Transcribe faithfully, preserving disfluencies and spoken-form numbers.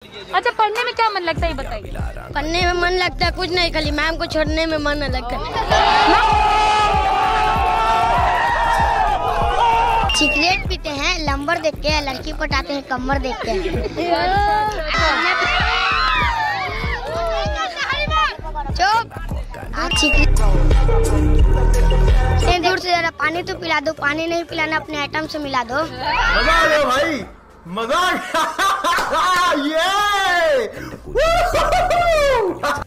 अच्छा, पढ़ने में क्या मन लगता है बताइए। पढ़ने में मन लगता है कुछ नहीं, खाली मैम को छोड़ने में मन लगता है। सिगरेट पीते हैं लंबर देख के, लड़की पटाते हैं कमर देख के। चुप। दूर से जरा पानी तो पिला दो, पानी नहीं पिलाना अपने आइटम से मिला दो। मजा आ गया भाई, मजा आ गया। ये